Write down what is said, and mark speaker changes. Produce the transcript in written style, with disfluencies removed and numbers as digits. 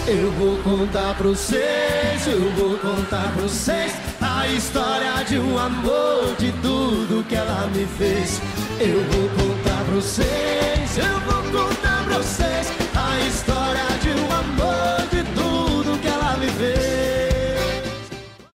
Speaker 1: Eu vou contar pra vocês, eu vou contar pra vocês a história de um amor, de tudo que ela me fez. Eu vou contar pra vocês, eu vou contar pra vocês a história de